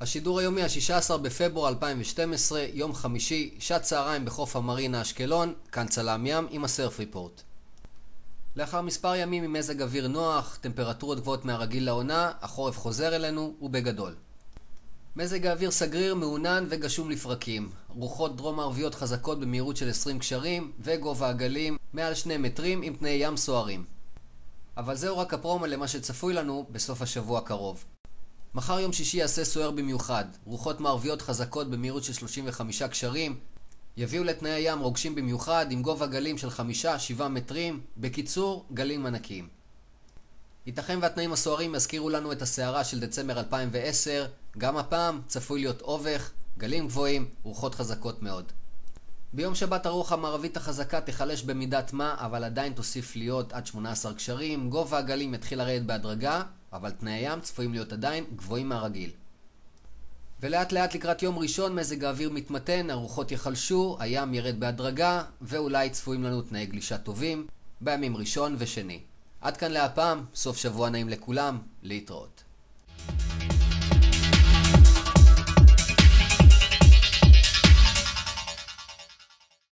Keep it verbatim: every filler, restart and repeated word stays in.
השידור היומי ה-שישה עשר בפברואר אלפיים ושתים עשרה, יום חמישי, שעת צהריים בחוף המרינה אשקלון, כאן צלם ים עם הסרף ריפורט. לאחר מספר ימים עם מזג אוויר נוח, טמפרטורות גבוהות מהרגיל לעונה, החורף חוזר אלינו ובגדול. מזג האוויר סגריר, מעונן וגשום לפרקים. רוחות דרום מערביות חזקות במהירות של עשרים קשרים וגובה הגלים מעל שני מטרים עם תנאי ים סוערים. אבל זהו רק הפרומו למה שצפוי לנו בסוף השבוע הקרוב. מחר יום שישי יעשה סוער במיוחד. רוחות מערביות חזקות במהירות של שלושים וחמישה קשרים יביאו לתנאי ים רוגשים במיוחד עם גובה גלים של חמישה עד שבעה מטרים. בקיצור, גלים ענקיים. ייתכן והתנאים הסוערים יזכירו לנו את הסערה של דצמבר אלפיים ועשר. גם הפעם צפוי להיות אובך, גלים גבוהים, רוחות חזקות מאוד. ביום שבת הרוח המערבית החזקה תחלש במידת מה, אבל עדיין תוסיף להיות עד שמונה עשר קשרים. גובה הגלים יתחיל לרדת בהדרגה, אבל תנאי הים צפויים להיות עדיין גבוהים מהרגיל. ולאט לאט לקראת יום ראשון מזג האוויר מתמתן, הרוחות יחלשו, הים ירד בהדרגה, ואולי צפויים לנו תנאי גלישה טובים בימים ראשון ושני. עד כאן להפעם, סוף שבוע נעים לכולם, להתראות.